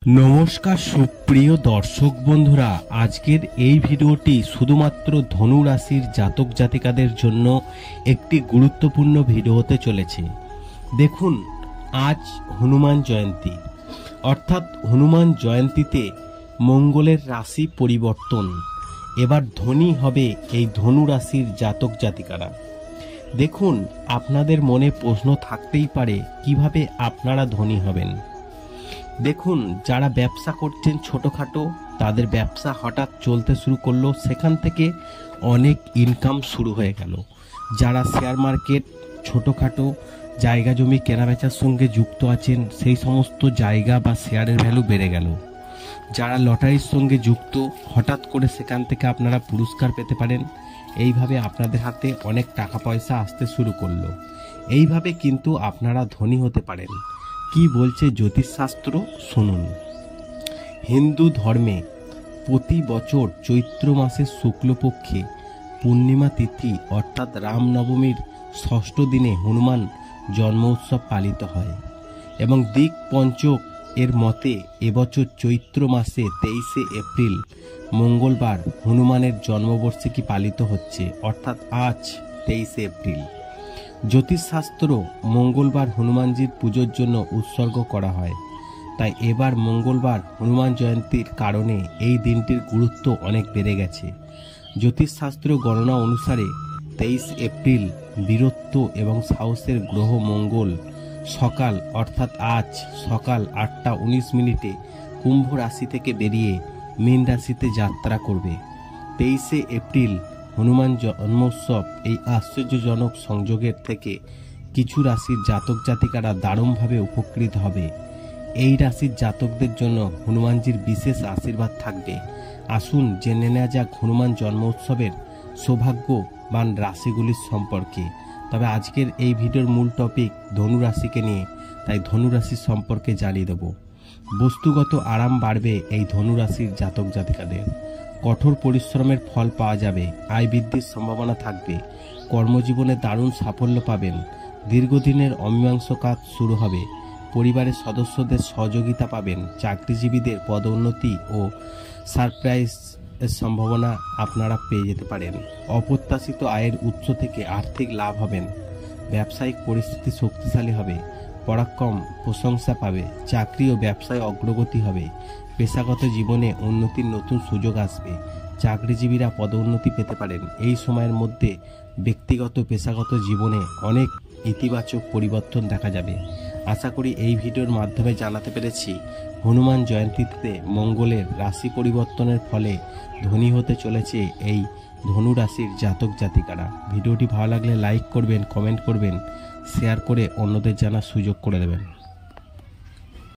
নমস্কার সুপ্রিয় দর্শক বন্ধুরা, আজকের এই ভিডিওটি শুধুমাত্র ধনু রাশির জাতক জাতিকাদের জন্য একটি গুরুত্বপূর্ণ ভিডিও হতে চলেছে। দেখুন, আজ হনুমান জয়ন্তী, অর্থাৎ হনুমান জয়ন্তীতে মঙ্গলের রাশি পরিবর্তন। এবার ধনী হবে এই ধনু রাশির জাতক জাতিকারা। দেখুন, আপনাদের মনে প্রশ্ন থাকতেই পারে কিভাবে আপনারা ধনী হবেন। দেখুন, যারা ব্যবসা করছেন ছোটোখাটো, তাদের ব্যবসা হঠাৎ চলতে শুরু করলো, সেখান থেকে অনেক ইনকাম শুরু হয়ে গেল। যারা শেয়ার মার্কেট, ছোটোখাটো জায়গা জমি কেনাবেচার সঙ্গে যুক্ত আছেন, সেই সমস্ত জায়গা বা শেয়ারের ভ্যালু বেড়ে গেল। যারা লটারির সঙ্গে যুক্ত, হঠাৎ করে সেখান থেকে আপনারা পুরস্কার পেতে পারেন। এইভাবে আপনাদের হাতে অনেক টাকা পয়সা আসতে শুরু করলো। এইভাবে কিন্তু আপনারা ধনী হতে পারেন। কি বলছে জ্যোতিষশাস্ত্র শুনুন। হিন্দু ধর্মে প্রতি বছর চৈত্র মাসের শুক্লপক্ষে পূর্ণিমা তিথি অর্থাৎ রামনবমীর ষষ্ঠ দিনে হনুমান জন্ম উৎসব পালিত হয় এবং দিক পঞ্চক এর মতে এবছর চৈত্র মাসে 23শে এপ্রিল মঙ্গলবার হনুমানের জন্মবার্ষিকী পালিত হচ্ছে, অর্থাৎ আজ 23শে এপ্রিল। জ্যোতিষশাস্ত্র মঙ্গলবার হনুমানজির পুজোর জন্য উৎসর্গ করা হয়। তাই এবার মঙ্গলবার হনুমান জয়ন্তীর কারণে এই দিনটির গুরুত্ব অনেক বেড়ে গেছে। জ্যোতিষশাস্ত্র গণনা অনুসারে 23 এপ্রিল বীরত্ব এবং সাহসের গ্রহ মঙ্গল সকাল অর্থাৎ আজ সকাল 8টা 19 কুম্ভ রাশি থেকে বেরিয়ে মীন রাশিতে যাত্রা করবে। 23শে এপ্রিল হনুমান জন্মোৎসব এই আশ্চর্যজনক সংযোগের থেকে কিছু রাশির জাতক জাতিকারা দারুণভাবে উপকৃত হবে। এই রাশির জাতকদের জন্য হনুমানজির বিশেষ আশীর্বাদ থাকবে। আসুন জেনে নেওয়া যাক হনুমান জন্মোৎসবের সৌভাগ্যবান রাশিগুলির সম্পর্কে। তবে আজকের এই ভিডিওর মূল টপিক ধনু রাশিকে নিয়ে, তাই ধনু রাশির সম্পর্কে জানিয়ে দেব। বস্তুগত আরাম বাড়বে এই ধনু রাশির জাতক জাতিকাদের। কঠোর পরিশ্রমের ফল পাওয়া যাবে, আয় বৃদ্ধির সম্ভাবনা থাকবে, কর্মজীবনে দারুণ সাফল্য পাবেন, দীর্ঘদিনের অমীমাংস কাজ শুরু হবে, পরিবারের সদস্যদের সহযোগিতা পাবেন, চাকরিজীবীদের পদোন্নতি ও সারপ্রাইজ এর সম্ভাবনা আপনারা পেয়ে যেতে পারেন। অপ্রত্যাশিত আয়ের উৎস থেকে আর্থিক লাভ হবেন, ব্যবসায়িক পরিস্থিতি শক্তিশালী হবে, পরাক্রম প্রশংসা পাবে, চাকরি ও ব্যবসায় অগ্রগতি হবে, পেশাগত জীবনে উন্নতির নতুন সুযোগ আসবে, চাকরিজীবীরা পদোন্নতি পেতে পারেন। এই সময়ের মধ্যে ব্যক্তিগত পেশাগত জীবনে অনেক ইতিবাচক পরিবর্তন দেখা যাবে। আশা করি এই ভিডিওর মাধ্যমে জানাতে পেরেছি হনুমান জয়ন্তীতে মঙ্গলের রাশি পরিবর্তনের ফলে ধনী হতে চলেছে এই ধনু রাশির জাতক জাতিকারা। ভিডিওটি ভালো লাগলে লাইক করবেন, কমেন্ট করবেন, শেয়ার করে অন্যদের জানার সুযোগ করে দেবেন।